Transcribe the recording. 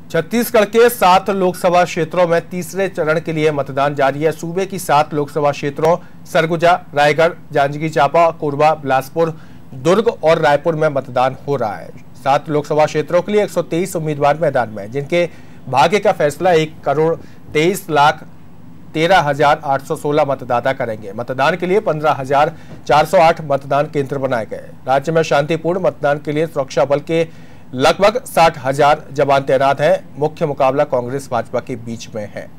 छत्तीसगढ़ के 7 लोकसभा क्षेत्रों में तीसरे चरण के लिए मतदान जारी है। सूबे की 7 लोकसभा क्षेत्रों सरगुजा, रायगढ़, जांजगीर चांपा, कोरबा, बिलासपुर, दुर्ग और रायपुर में मतदान हो रहा है। 7 लोकसभा क्षेत्रों के लिए 123 उम्मीदवार मैदान में हैं, जिनके भाग्य का फैसला 1,23,13,816 मतदाता करेंगे। मतदान के लिए 15,408 मतदान केंद्र बनाए गए। राज्य में शांतिपूर्ण मतदान के लिए सुरक्षा बल के लगभग 60,000 जवान तैनात हैं। मुख्य मुकाबला कांग्रेस भाजपा के बीच में है।